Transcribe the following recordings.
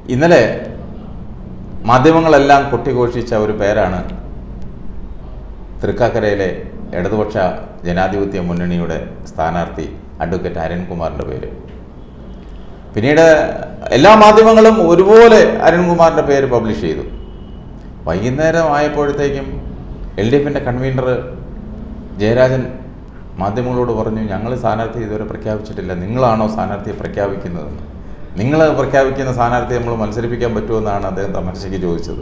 ഇന്നലെ മാധ്യമങ്ങളെല്ലാം കൊട്ടിഘോഷിച്ച ഒരു പേരാണ് തൃക്കാക്കരയിലെ ഇടതുപക്ഷ ജനാധിപത്യ മുന്നണിയുടെ സ്ഥാനാർത്ഥി അഡ്വക്കേറ്റ് അരുൺകുമാറിൻ്റെ പേര്. പിന്നീട് എല്ലാ മാധ്യമങ്ങളും ഒരുപോലെ അരുൺകുമാറിൻ്റെ പേര് പബ്ലിഷ് ചെയ്തു. വൈകുന്നേരം ആയപ്പോഴത്തേക്കും LDFിൻ്റെ കൺവീനർ ജയരാജൻ മാധ്യമങ്ങളോട് പറഞ്ഞു, ഞങ്ങൾ സ്ഥാനാർത്ഥി ഇതുവരെ പ്രഖ്യാപിച്ചിട്ടില്ല, നിങ്ങളാണോ സ്ഥാനാർത്ഥിയെ പ്രഖ്യാപിക്കുന്നതെന്ന്. നിങ്ങൾ പ്രഖ്യാപിക്കുന്ന സ്ഥാനാർത്ഥി നമ്മൾ മത്സരിപ്പിക്കാൻ പറ്റുമെന്നാണ് അദ്ദേഹം തമാശയ്ക്ക് ചോദിച്ചത്.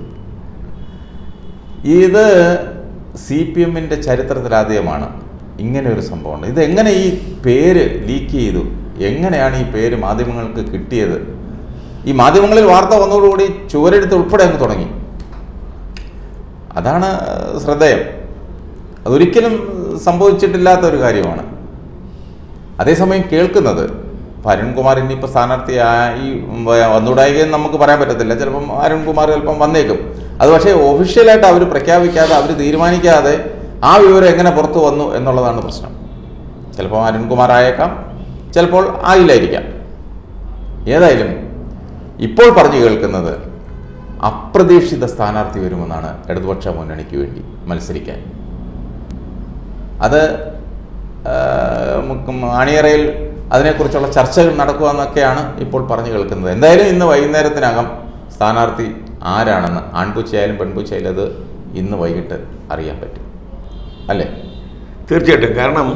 ഇത് CPMൻ്റെ ചരിത്രത്തിലാദ്യമാണ് ഇങ്ങനെ ഒരു സംഭവം. ഇതെങ്ങനെ ഈ പേര് ലീക്ക് ചെയ്തു, എങ്ങനെയാണ് ഈ പേര് മാധ്യമങ്ങൾക്ക് കിട്ടിയത്? ഈ മാധ്യമങ്ങളിൽ വാർത്ത വന്നതോടുകൂടി ചുവരെടുത്ത് ഉൾപ്പെടെ അങ്ങ് തുടങ്ങി. അതാണ് ശ്രദ്ധേയം. അതൊരിക്കലും സംഭവിച്ചിട്ടില്ലാത്ത ഒരു കാര്യമാണ്. അതേസമയം കേൾക്കുന്നത് അരുൺകുമാർ ഇനിയിപ്പോൾ സ്ഥാനാർത്ഥിയായി വന്നുകൂടായെന്ന് നമുക്ക് പറയാൻ പറ്റത്തില്ല. ചിലപ്പം അരുൺകുമാർ ചിലപ്പം വന്നേക്കും. അത് പക്ഷേ ഒഫീഷ്യലായിട്ട് അവർ പ്രഖ്യാപിക്കാതെ, അവർ തീരുമാനിക്കാതെ ആ വിവരം എങ്ങനെ പുറത്തു വന്നു എന്നുള്ളതാണ് പ്രശ്നം. ചിലപ്പോൾ അരുൺകുമാർ ആയേക്കാം, ചിലപ്പോൾ ആയില്ലായിരിക്കാം. ഏതായാലും ഇപ്പോൾ പറഞ്ഞു കേൾക്കുന്നത് അപ്രതീക്ഷിത സ്ഥാനാർത്ഥി വരുമെന്നാണ് ഇടതുപക്ഷ മുന്നണിക്ക് വേണ്ടി മത്സരിക്കാൻ. അത് അണിയറയിൽ അതിനെക്കുറിച്ചുള്ള ചർച്ചകൾ നടക്കുകയെന്നൊക്കെയാണ് ഇപ്പോൾ പറഞ്ഞു കേൾക്കുന്നത്. എന്തായാലും ഇന്ന് വൈകുന്നേരത്തിനകം സ്ഥാനാർത്ഥി ആരാണെന്ന് ആൺപൂച്ചയായാലും പെൺപൂച്ചയായാലും അത് ഇന്ന് വൈകിട്ട് അറിയാൻ പറ്റും, അല്ലേ? തീർച്ചയായിട്ടും. കാരണം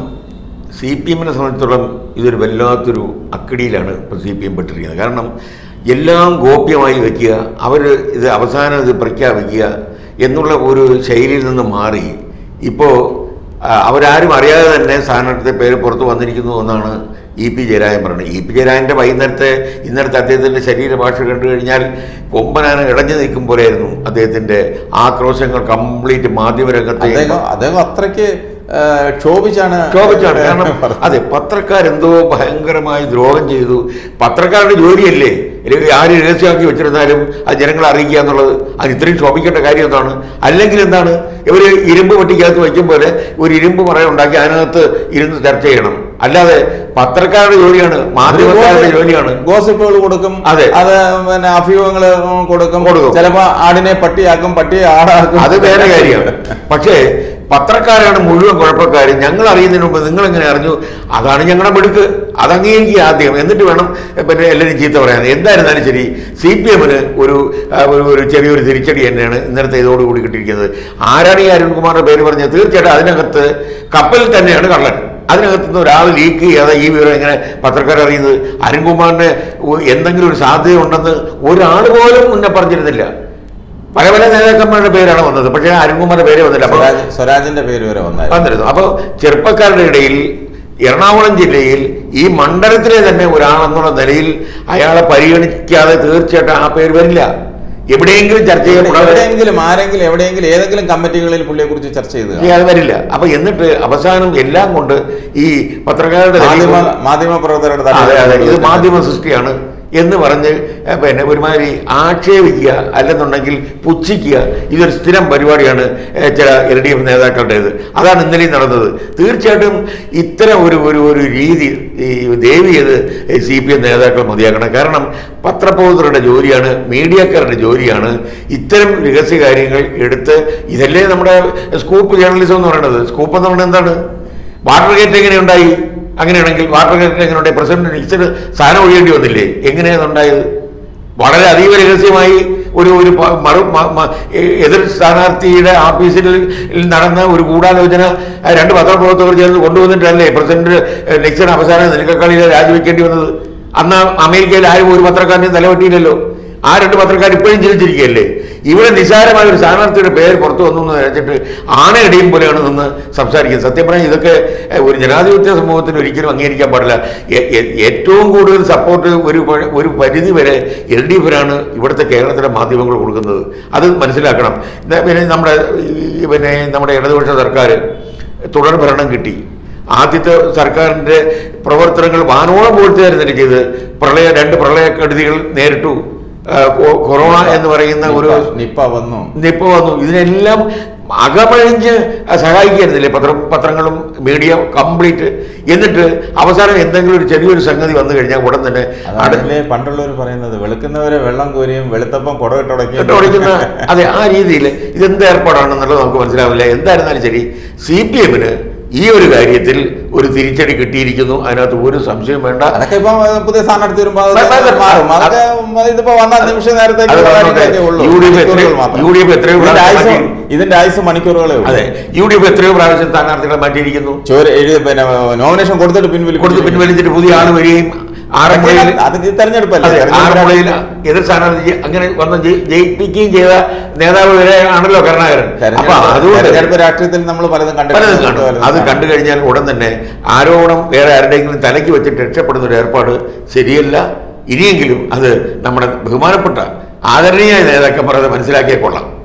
CPMനെ സംബന്ധിച്ചിടത്തോളം ഇതൊരു വല്ലാത്തൊരു അക്കടിയിലാണ് ഇപ്പോൾ CPM പെട്ടിരിക്കുന്നത്. കാരണം എല്ലാം ഗോപ്യമായി വയ്ക്കുക, അവർ ഇത് അവസാനം ഇത് പ്രഖ്യാപിക്കുക എന്നുള്ള ഒരു ശൈലിയിൽ നിന്ന് മാറി ഇപ്പോൾ അവരാരും അറിയാതെ തന്നെ സ്ഥാനാർത്ഥിയുടെ പേര് പുറത്ത് വന്നിരിക്കുന്നു എന്നാണ് EP ജയരാജൻ പറയുന്നത്. EP ജയരാജൻ്റെ ഇന്നലത്തെ അദ്ദേഹത്തിൻ്റെ ശരീരഭാഷ കണ്ടു കഴിഞ്ഞാൽ കൊമ്പനാണ് ഇടഞ്ഞു നിൽക്കും പോലെയായിരുന്നു അദ്ദേഹത്തിൻ്റെ ആക്രോശങ്ങൾ കംപ്ലീറ്റ് മാധ്യമരംഗത്തെ. അദ്ദേഹം അത്രയ്ക്ക് ക്ഷോഭിച്ചാണ്. കാരണം അതെ, പത്രക്കാരെന്തോ ഭയങ്കരമായി ദ്രോഹം ചെയ്തു. പത്രക്കാരുടെ ജോലിയല്ലേ, അല്ലെങ്കിൽ ആര് രഹസ്യമാക്കി വെച്ചിരുന്നാലും അത് ജനങ്ങളെ അറിയിക്കുക എന്നുള്ളത്. അത് ഇത്രയും ക്ഷോഭിക്കേണ്ട കാര്യം എന്താണ്? അല്ലെങ്കിൽ എന്താണ്, ഇവർ ഇരുമ്പ് പെട്ടിക്കകത്ത് വയ്ക്കും പോലെ ഒരു ഇരുമ്പ് മറ ഉണ്ടാക്കി അതിനകത്ത് ഇരുന്ന് ചർച്ച ചെയ്യണം. അല്ലാതെ പത്രക്കാരുടെ ജോലിയാണ്, മാധ്യമക്കാരുടെ ജോലിയാണ്. ഗോസിപ്പുകൾ കൊടുക്കും, അതെ, അത് പിന്നെ അഭ്യൂഹങ്ങൾ കൊടുക്കും. ചിലപ്പോൾ ആടിനെ പട്ടിയാക്കും, പട്ടിയെ ആടാക്കും, അത് വേറെ കാര്യമാണ്. പക്ഷേ പത്രക്കാരാണ് മുഴുവൻ കുഴപ്പക്കാർ. ഞങ്ങൾ അറിയുന്നതിന് മുമ്പ് നിങ്ങളെങ്ങനെ അറിഞ്ഞു? അതാണ് ഞങ്ങളുടെ മിടുക്ക്. അത് അംഗീകരിക്കുക ആദ്യം, എന്നിട്ട് വേണം പിന്നെ എല്ലാവരും ചീത്ത പറയാൻ. എന്തായിരുന്നാലും ശരി, CPMന് ഒരു ചെറിയൊരു തിരിച്ചടി തന്നെയാണ് ഇന്നലത്തെ ഇതോടുകൂടി കിട്ടിയിരിക്കുന്നത്. ആരാണ് ഈ അരുൺകുമാറിന്റെ പേര് പറഞ്ഞത്? തീർച്ചയായിട്ടും അതിനകത്ത് കപ്പലിൽ തന്നെയാണ് കള്ളൻ. അതിനകത്തുനിന്ന് ഒരാൾ ലീക്ക് ചെയ്യാതെ ഈ വിവരം എങ്ങനെ പത്രക്കാർ അറിയുന്നത്? അരുൺകുമാറിന് എന്തെങ്കിലും ഒരു സാധ്യത ഉണ്ടെന്ന് ഒരാൾ പോലും മുന്നേ പറഞ്ഞിരുന്നില്ല. പല പല നേതാക്കന്മാരുടെ പേരാണ് വന്നത്, പക്ഷേ അരുൺകുമാറിന്റെ പേര് വന്നില്ല. സ്വരാജിന്റെ പേര് വരെ വന്നിരുന്നു. അപ്പോൾ ചെറുപ്പക്കാരുടെ ഇടയിൽ എറണാകുളം ജില്ലയിൽ ഈ മണ്ഡലത്തിലെ തന്നെ ഒരാളെന്നുള്ള നിലയിൽ അയാളെ പരിഗണിക്കാതെ തീർച്ചയായിട്ടും ആ പേര് വരില്ല. എവിടെയെങ്കിലും ചർച്ച എവിടെയെങ്കിലും ആരെങ്കിലും എവിടെയെങ്കിലും ഏതെങ്കിലും കമ്മിറ്റികളിൽ പുള്ളിയെ കുറിച്ച് ചർച്ച ചെയ്ത് അത് വരില്ല. അപ്പൊ എന്നിട്ട് അവസാനം എല്ലാം കൊണ്ട് ഈ പത്രക്കാരുടെ മാധ്യമപ്രവർത്തകരുടെ ഇത് മാധ്യമ സൃഷ്ടിയാണ് എന്ന് പറഞ്ഞ് പിന്നെ ഒരുമാതിരി ആക്ഷേപിക്കുക, അല്ലെന്നുണ്ടെങ്കിൽ പുച്ഛിക്കുക. ഇതൊരു സ്ഥിരം പരിപാടിയാണ് ചില LDF നേതാക്കളുടേത്. അതാണ് ഇന്നലെയും നടന്നത്. തീർച്ചയായിട്ടും ഇത്തരം ഒരു രീതി ദേവിയത് CPM നേതാക്കൾ മതിയാക്കണം. കാരണം പത്രപ്രവർത്തകരുടെ ജോലിയാണ്, മീഡിയക്കാരുടെ ജോലിയാണ് ഇത്തരം രഹസ്യ കാര്യങ്ങൾ എടുത്ത്. ഇതല്ലേ നമ്മുടെ സ്കൂപ്പ് ജേർണലിസം എന്ന് പറയുന്നത്. സ്കൂപ്പ് എന്ന് പറയുന്നത് എന്താണ്? വാട്ടർ ഗേറ്റ് എങ്ങനെയുണ്ടായി? അങ്ങനെയാണെങ്കിൽ വാട്ടർ ഗേറ്റ് എങ്ങനെയുണ്ടായി? പ്രസിഡന്റ് നിശ്ചിത സ്ഥാനം ഒഴിയേണ്ടി വന്നില്ലേ? എങ്ങനെയാണ് ഉണ്ടായത്? വളരെ അതീവ രഹസ്യമായി ഒരു എതിർ സ്ഥാനാർത്ഥിയുടെ ഓഫീസിൽ നടന്ന ഒരു ഗൂഢാലോചന 2 പത്രപ്രവർത്തകർ ചേർന്ന് കൊണ്ടുവന്നിട്ടല്ലേ പ്രസിഡന്റ് നിക്സൺ അവസാനം നിലക്കളിയിൽ രാജിവെക്കേണ്ടി വന്നത്? അന്ന് അമേരിക്കയിൽ ആരും ഒരു പത്രക്കാരനെയും തലവെട്ടിയില്ലല്ലോ. ആ 2 പത്രക്കാർ ഇപ്പോഴും ജീവിച്ചിരിക്കുകയല്ലേ? ഇവിടെ നിസ്സാരമായ ഒരു സ്ഥാനാർത്ഥിയുടെ പേര് പുറത്തു വന്നു എന്ന് വെച്ചിട്ട് ആണയിടയും പോലെയാണ് നിന്ന് സംസാരിക്കുന്നത്. സത്യം പറഞ്ഞാൽ ഇതൊക്കെ ഒരു ജനാധിപത്യ സമൂഹത്തിന് ഒരിക്കലും അംഗീകരിക്കാൻ പാടില്ല. ഏറ്റവും കൂടുതൽ സപ്പോർട്ട് ഒരു പരിധി വരെ LDFനാണ് ഇവിടുത്തെ കേരളത്തിലെ മാധ്യമങ്ങൾ കൊടുക്കുന്നത്. അത് മനസ്സിലാക്കണം. പിന്നെ നമ്മുടെ ഇടതുപക്ഷ സർക്കാർ തുടർ ഭരണം കിട്ടി. ആദ്യത്തെ സർക്കാരിൻ്റെ പ്രവർത്തനങ്ങൾ വാനോളം പൂഴ്ത്തിയായിരുന്നു ചെയ്ത്. 2 പ്രളയക്കെടുതികൾ നേരിട്ടു. കൊറോണ എന്ന് പറയുന്ന ഒരു നിപ്പ വന്നു. ഇതിനെല്ലാം അകമഴിഞ്ഞ് സഹായിക്കായിരുന്നില്ലേ പത്രങ്ങളും മീഡിയ കംപ്ലീറ്റ്. എന്നിട്ട് അവസാനം എന്തെങ്കിലും ഒരു ചെറിയൊരു സംഗതി വന്നു കഴിഞ്ഞാൽ ഉടൻ തന്നെ പണ്ടുള്ളവർ പറയുന്നത് വെളുക്കുന്നവരെ വെള്ളം കോരിയും വെളുത്തപ്പം കുടവിട്ടുടയ്ക്കുന്ന അതെ, ആ രീതിയിൽ ഇതെന്ത് ഏർപ്പാടാണെന്നുള്ളത് നമുക്ക് മനസ്സിലാവില്ല. എന്തായിരുന്നാലും ശരി, CPM-ന് ഈ ഒരു കാര്യത്തിൽ ഒരു തിരിച്ചടി കിട്ടിയിരിക്കുന്നു, അതിനകത്ത് ഒരു സംശയം വേണ്ട. അതൊക്കെ ഇപ്പം പുതിയ സ്ഥാനാർത്ഥി ഇതിന്റെ ആയുസ് മണിക്കൂറുകളെ. അതെ, UDF എത്രയോ പ്രാവശ്യം സ്ഥാനാർത്ഥികളെ മാറ്റിയിരിക്കുന്നു. പിന്നെ നോമിനേഷൻ കൊടുത്തിട്ട് പിൻവലിച്ചിട്ട് പുതിയ ആള് വരികയും തെരഞ്ഞെടുപ്പല്ലേ ആറന്മുളയിൽ എതിർ സ്ഥാനാർത്ഥി അങ്ങനെ വന്ന് ജയിപ്പിക്കുകയും ചെയ്ത നേതാവ് വരെ ആണല്ലോ കരുണാകരൻ. അപ്പൊ അതുകൊണ്ട് രാഷ്ട്രീയത്തിൽ നമ്മൾ പലതും കണ്ടു. അത് കണ്ടു കഴിഞ്ഞാൽ ഉടൻ തന്നെ ആരോപണം വേറെ ആരുടെയെങ്കിലും തലയ്ക്ക് വെച്ചിട്ട് രക്ഷപ്പെടുന്ന ഒരു ഏർപ്പാട് ശരിയല്ല. ഇനിയെങ്കിലും അത് നമ്മുടെ ബഹുമാനപ്പെട്ട ആദരണീയ നേതാക്കന്മാർ അത് മനസ്സിലാക്കിയേ കൊള്ളാം.